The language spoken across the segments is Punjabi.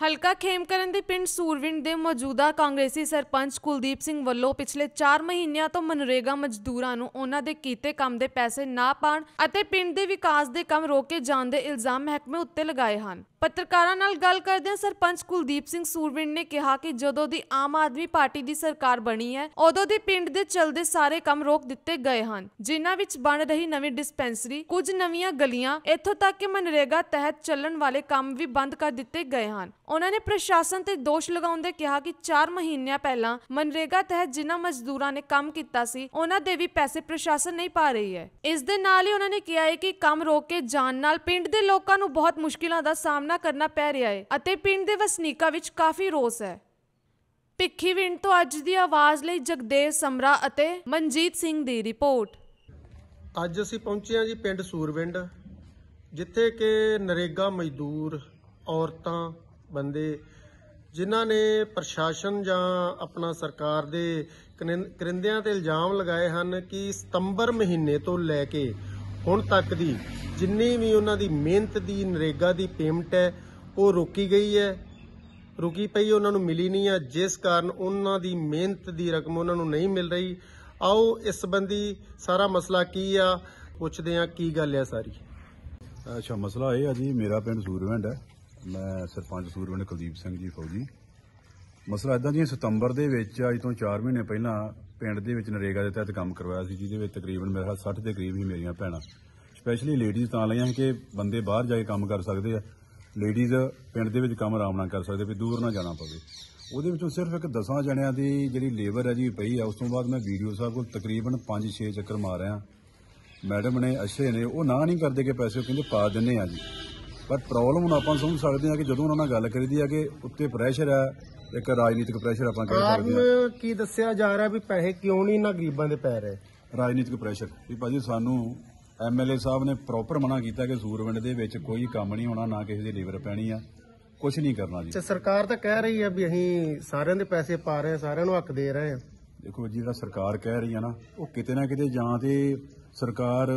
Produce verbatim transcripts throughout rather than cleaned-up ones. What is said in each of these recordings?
ਹਲਕਾ ਖੇਮਕਰਨ ਦੇ ਪਿੰਡ ਸੂਰਵਿੰਡ ਦੇ ਮੌਜੂਦਾ ਕਾਂਗਰਸੀ ਸਰਪੰਚ ਕੁਲਦੀਪ ਸਿੰਘ ਵੱਲੋਂ ਪਿਛਲੇ ਚਾਰ ਮਹੀਨਿਆਂ ਤੋਂ ਮਨਰੇਗਾ ਮਜ਼ਦੂਰਾਂ ਨੂੰ ਉਹਨਾਂ ਦੇ ਕੀਤੇ ਕੰਮ ਦੇ ਪੈਸੇ ਨਾ ਪਾਣ ਅਤੇ ਪਿੰਡ ਦੇ ਵਿਕਾਸ ਦੇ ਕੰਮ ਰੋਕੇ ਜਾਣ ਦੇ ਇਲਜ਼ਾਮ ਮਹਿਕਮੇ ਉੱਤੇ ਲਗਾਏ ਹਨ। ਪੱਤਰਕਾਰਾਂ ਨਾਲ ਗੱਲ ਕਰਦਿਆਂ ਸਰਪੰਚ ਕੁਲਦੀਪ ਸਿੰਘ ਸੂਰਵਿੰਡ ਨੇ ਕਿਹਾ ਕਿ ਜਦੋਂ ਦੀ ਆਮ ਆਦਮੀ ਪਾਰਟੀ ਦੀ ਸਰਕਾਰ ਬਣੀ ਹੈ ਉਦੋਂ ਦੀ ਪਿੰਡ ਦੇ ਚੱਲਦੇ ਸਾਰੇ ਕੰਮ ਰੋਕ ਦਿੱਤੇ ਗਏ ਹਨ, ਜਿਨ੍ਹਾਂ ਵਿੱਚ ਬਣ ਰਹੀ ਨਵੀਂ ਡਿਸਪੈਂਸਰੀ, ਕੁਝ ਨਵੀਆਂ ਗਲੀਆਂ, ਇੱਥੋਂ ਤੱਕ ਕਿ ਮਨਰੇਗਾ ਤਹਿਤ ਚੱਲਣ ਵਾਲੇ ਕੰਮ ਵੀ ਬੰਦ ਕਰ ਦਿੱਤੇ ਗਏ ਹਨ। ਉਹਨਾਂ ਨੇ ਪ੍ਰਸ਼ਾਸਨ ਤੇ ਦੋਸ਼ ਲਗਾਉਂਦੇ ਕਿਹਾ ਕਿ ਚਾਰ ਮਹੀਨਿਆਂ ਪਹਿਲਾਂ ਮਨਰੇਗਾ ਤਹਿਤ ਜਿਨ੍ਹਾਂ ਮਜ਼ਦੂਰਾਂ ਨੇ ਕੰਮ ਕੀਤਾ ਸੀ ਉਹਨਾਂ ਦੇ ਵੀ ਪੈਸੇ ਪ੍ਰਸ਼ਾਸਨ ਨਹੀਂ ਪਾ ਰਹੀ ਹੈ। ਇਸ ਦੇ ਨਾਲ ਹੀ ਉਹਨਾਂ ਨੇ ਕਿਹਾ ਹੈ ਕਿ ਕੰਮ ਰੋਕ ਕੇ ਜਾਣ ਨਾਲ ਪਿੰਡ ਦੇ ਲੋਕਾਂ ਨੂੰ ਬਹੁਤ ਮੁਸ਼ਕਿਲਾਂ ਦਾ ਸਾਹਮਣਾ ਕਰਨਾ ਪੈ ਰਿਹਾ ਹੈ ਅਤੇ ਪਿੰਡ ਦੇ ਵਸਨੀਕਾਂ ਵਿੱਚ ਕਾਫੀ ਰੋਸ ਹੈ। ਭਿੱਖੀਵਿੰਡ ਤੋਂ ਅੱਜ ਦੀ ਆਵਾਜ਼ ਲਈ ਜਗਦੇਵ ਸਮਰਾ ਅਤੇ ਮਨਜੀਤ ਸਿੰਘ ਦੀ ਰਿਪੋਰਟ। ਅੱਜ ਅਸੀਂ ਪਹੁੰਚੇ ਹਾਂ ਜੀ ਪਿੰਡ ਸੂਰਵਿੰਡ, ਜਿੱਥੇ ਕਿ ਨਰੇਗਾ ਮਜ਼ਦੂਰ ਔਰਤਾਂ ਬੰਦੇ ਜਿਨ੍ਹਾਂ ਨੇ ਪ੍ਰਸ਼ਾਸਨ ਜਾਂ ਆਪਣਾ ਸਰਕਾਰ ਦੇ ਕਰਿੰਦਿਆਂ ਤੇ ਇਲਜ਼ਾਮ ਲਗਾਏ ਹਨ ਕਿ ਸਤੰਬਰ ਮਹੀਨੇ ਤੋਂ ਲੈ ਕੇ ਹੁਣ ਤੱਕ ਦੀ ਜਿੰਨੀ ਵੀ ਉਹਨਾਂ ਦੀ ਮਿਹਨਤ ਦੀ ਨਰੇਗਾ ਦੀ ਪੇਮੈਂਟ ਹੈ ਉਹ ਰੋਕੀ ਗਈ ਹੈ, ਰੁਕੀ ਪਈ, ਉਹਨਾਂ ਨੂੰ ਮਿਲੀ ਨਹੀਂ ਹੈ, ਜਿਸ ਕਾਰਨ ਉਹਨਾਂ ਦੀ ਮਿਹਨਤ ਦੀ ਰਕਮ ਉਹਨਾਂ ਨੂੰ ਨਹੀਂ ਮਿਲ ਰਹੀ। ਆਓ ਇਸ ਸੰਬੰਧੀ ਸਾਰਾ ਮਸਲਾ ਕੀ ਆ ਪੁੱਛਦੇ ਆ, ਕੀ ਗੱਲ ਹੈ ਸਾਰੀ। ਅੱਛਾ, ਮਸਲਾ ਇਹ ਆ ਜੀ, ਮੇਰਾ ਪਿੰਡ ਸੂਰਵਿੰਡ ਹੈ, ਮੈਂ ਸਰਪੰਚ ਸੂਰਵਿੰਡ ਕੁਲਦੀਪ ਸਿੰਘ ਜੀ ਫੌਜੀ। ਮਸਲਾ ਇਦਾਂ ਜੀ, ਸਤੰਬਰ ਦੇ ਵਿੱਚ ਅੱਜ ਤੋਂ ਚਾਰ ਮਹੀਨੇ ਪਹਿਲਾਂ ਪਿੰਡ ਦੇ ਵਿੱਚ ਨਰੇਗਾ ਦੇ ਤਹਿਤ ਕੰਮ ਕਰਵਾਇਆ ਸੀ, ਜਿਹਦੇ ਵਿੱਚ ਤਕਰੀਬਨ ਮੇਰਾ ਸੱਠ ਦੇ ਕਰੀਬ ਹੀ ਮੇਰੀਆਂ ਭੈਣਾਂ, ਸਪੈਸ਼ਲੀ ਲੇਡੀਜ਼ ਤਾਂ ਲਈਆਂ ਕਿ ਬੰਦੇ ਬਾਹਰ ਜਾ ਕੇ ਕੰਮ ਕਰ ਸਕਦੇ ਆ, ਲੇਡੀਜ਼ ਪਿੰਡ ਦੇ ਵਿੱਚ ਕੰਮ ਆਰਾਮ ਨਾਲ ਕਰ ਸਕਦੇ, ਵੀ ਦੂਰ ਨਾ ਜਾਣਾ ਪਵੇ। ਉਹਦੇ ਵਿੱਚੋਂ ਸਿਰਫ ਇੱਕ ਦਸਾਂ ਜਣਿਆਂ ਦੀ ਜਿਹੜੀ ਲੇਬਰ ਹੈ ਜੀ ਪਈ ਆ। ਉਸ ਤੋਂ ਬਾਅਦ ਮੈਂ ਵੀਡੀਓ ਸਾਹਿਬ ਕੋਲ ਤਕਰੀਬਨ ਪੰਜ ਛੇ ਚੱਕਰ ਮਾਰ ਰਿਹਾ, ਮੈਡਮ ਨੇ ਅੱਛੇ ਨੇ, ਉਹ ਨਾ ਨਹੀਂ ਕਰਦੇ ਕਿ ਪੈਸੇ, ਉਹ ਕਹਿੰਦੇ ਪਾ ਦਿੰਦੇ ਆ ਜੀ। ਪਰ ਪ੍ਰੋਬਲਮ ਹੁਣ ਆਪਾਂ ਸਮਝ ਸਕਦੇ ਹਾਂ ਕਿ ਜਦੋਂ ਉਹਨਾਂ ਨਾਲ ਗੱਲ ਕਰੀਦੀ ਆ ਕਿ ਉੱਤੇ ਪ੍ਰੈਸ਼ਰ ਹੈ, ਇੱਕ ਰਾਜਨੀਤਿਕ ਪ੍ਰੈਸ਼ਰ ਆਪਾਂ ਕਹਿ ਸਕਦੇ ਹਾਂ। ਕੀ ਦੱਸਿਆ ਜਾ ਰਿਹਾ ਵੀ ਪੈਸੇ ਕਿਉਂ ਨਹੀਂ ਇਹਨਾਂ ਗਰੀਬਾਂ ਦੇ ਪੈ ਰਹੇ? ਰਾਜਨੀਤਿਕ ਪ੍ਰੈਸ਼ਰ ਵੀ ਭਾਜੀ, ਸਾਨੂੰ ਐਮਐਲਏ ਸਾਹਿਬ ਨੇ ਪ੍ਰੋਪਰ ਮਨਾ ਕੀਤਾ ਕਿ ਸੂਰਵਿੰਡ ਦੇ ਵਿੱਚ ਕੋਈ ਕੰਮ ਨਹੀਂ ਹੋਣਾ, ਨਾ ਕਿਸੇ ਦੀ ਲੇਬਰ ਪੈਣੀ ਆ, ਕੁਝ ਨਹੀਂ ਕਰਨਾ ਜੀ। ਸਰਕਾਰ ਤਾਂ ਕਹਿ ਰਹੀ ਹੈ ਵੀ ਅਸੀਂ ਸਾਰਿਆਂ ਦੇ ਪੈਸੇ ਪਾ ਰਹੇ ਹਾਂ, ਸਾਰਿਆਂ ਨੂੰ ਹੱਕ ਦੇ ਰਹੇ ਹਾਂ। ਦੇਖੋ ਜੀ, ਜਿਹੜਾ ਸਰਕਾਰ ਕਹਿ ਰਹੀ ਆ ਨਾ, ਉਹ ਕਿਤੇ ਨਾ ਕਿਤੇ ਜਾਂ ਤੇ ਸਰਕਾਰ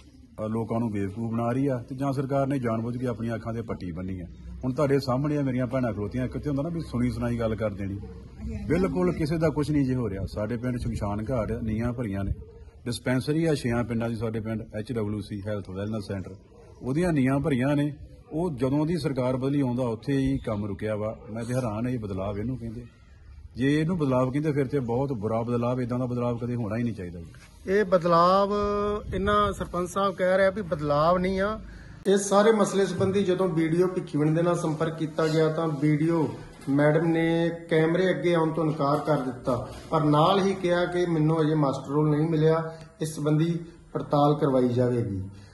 ਲੋਕਾਂ ਨੂੰ ਬੇਵਕੂਫ ਬਣਾ ਰਹੀ ਆ, ਤੇ ਜਾਂ ਸਰਕਾਰ ਨੇ ਜਾਣਬੁੱਝ ਕੇ ਆਪਣੀਆਂ ਅੱਖਾਂ ਤੇ ਪੱਟੀ ਬੰਨੀ ਆ। ਹੁਣ ਤੁਹਾਡੇ ਸਾਹਮਣੇ ਆ ਮੇਰੀਆਂ ਭੈਣਾਂ ਖਲੋਤੀਆਂ, ਕਿਤੇ ਹੁੰਦਾ ਨਾ ਵੀ ਸੁਣੀ ਸੁਣਾਈ ਗੱਲ ਕਰ ਦੇਣੀ, ਬਿਲਕੁਲ ਕਿਸੇ ਦਾ ਕੁਝ ਨਹੀਂ ਜੇ ਹੋ ਰਿਹਾ। ਸਾਡੇ ਪਿੰਡ ਸ਼ਮਸ਼ਾਨ ਘਾਟ ਨੀਆਂ ਭਰੀਆਂ ਨੇ, ਡਿਸਪੈਂਸਰੀ ਆ ਛਿਆਂ ਪਿੰਡਾਂ ਦੀ ਸਾਡੇ ਪਿੰਡ, H W C health wellness centre, ਉਹਦੀਆਂ ਨੀਆਂ ਭਰੀਆਂ ਨੇ। ਉਹ ਜਦੋਂ ਦੀ ਸਰਕਾਰ ਬਦਲੀ ਆਉਂਦਾ ਉੱਥੇ ਹੀ ਕੰਮ ਰੁਕਿਆ ਵਾ। ਮੈਂ ਤੇ ਹੈਰਾਨ, ਇਹ ਬਦਲਾਵ ਇਹਨੂੰ ਕਹਿੰਦੇ? ਜੇ ਇਹਨੂੰ ਬਦਲਾਵ ਕਹਿੰਦੇ ਫਿਰ ਤੇ ਬਹੁਤ ਬੁਰਾ ਬਦਲਾਵ, ਇਦਾਂ ਦਾ ਬਦਲਾਵ ਕਦੇ ਹੋਣਾ ਹੀ ਨਹੀਂ ਚਾਹੀਦਾ ਜੀ। ਇਹ ਬਦਲਾਵ ਇਹਨਾਂ ਸਰਪੰਚ ਸਾਹਿਬ ਕਹਿ ਰਿਹਾ ਵੀ ਬਦਲਾਵ ਨਹੀਂ ਆ। ਇਸ ਸਾਰੇ ਮਸਲੇ ਸੰਬੰਧੀ ਜਦੋਂ ਵੀਡੀਓ ਭਿੱਖੀਵਿੰਡ ਦੇ ਨਾਲ ਸੰਪਰਕ ਕੀਤਾ ਗਿਆ ਤਾਂ ਵੀਡੀਓ ਮੈਡਮ ਨੇ ਕੈਮਰੇ ਅੱਗੇ ਆਉਣ ਤੋਂ ਇਨਕਾਰ ਕਰ ਦਿੱਤਾ, ਪਰ ਨਾਲ ਹੀ ਕਿਹਾ ਕਿ ਮੈਨੂੰ ਅਜੇ ਮਾਸਟਰ ਰੋਲ ਨਹੀਂ ਮਿਲਿਆ, ਇਸ ਸੰਬੰਧੀ ਪੜਤਾਲ ਕਰਵਾਈ ਜਾਵੇਗੀ।